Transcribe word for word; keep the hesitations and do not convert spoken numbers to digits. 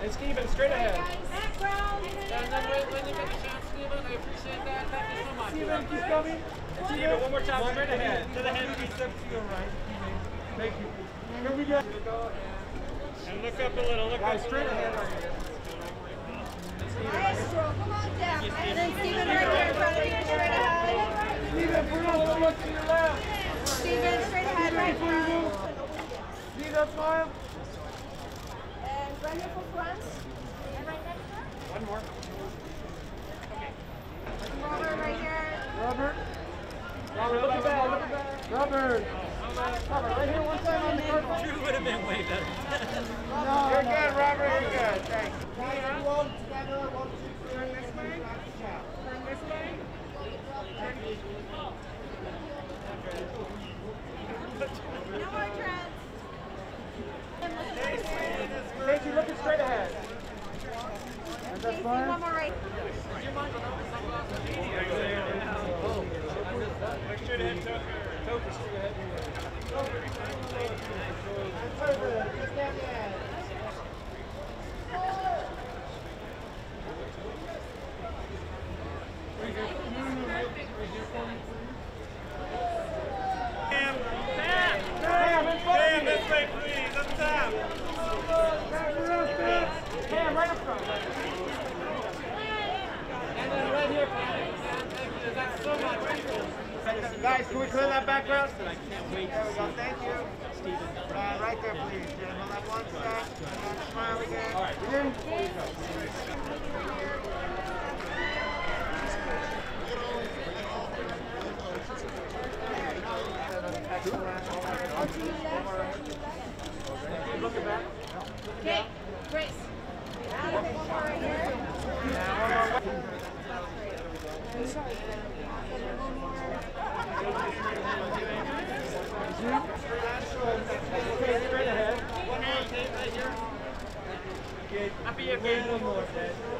Hey, Steven, straight ahead. Background. And then when, when you get the chance, Steven, I appreciate that. Thank you so much. Steven, keep coming. Steven, one more time, straight ahead. To the head, please, up to your right. Thank you. Here we go. And look up a little. Look Guys, up straight ahead. Maestro, come on down. And then Steven right here in front of you, straight ahead. Steven, put a little look to your left. Steven, straight ahead, right front. See that smile? And right here for front. And right next to her. One more. Okay. Robert right here. Robert. Robert, look at that. Look at that. Robert. Robert, right here one time on the carpet. Drew would have been way better. No, you're no. Good, Robert. You're good. Thanks. One together. One, two, three. Turn this way. Turn this way. No more trends. Casey, looking straight ahead. And that's Casey, fine. one more right. Make sure to hit Toker. Toker, straight ahead. Cam, Cam, Cam, this way, please, up top. Cam, right up front. And then right here, Cam. Thank you. That's so much. Guys, can we clear that background? I can't wait. There we go. Thank you. Steven. Uh, right there, please. Jim. On that one side. Uh, smile again. All right. Begin. Looking back. Okay, Grace. One more right here. Straight ahead. One more tape right here. Okay. Happy again. One more.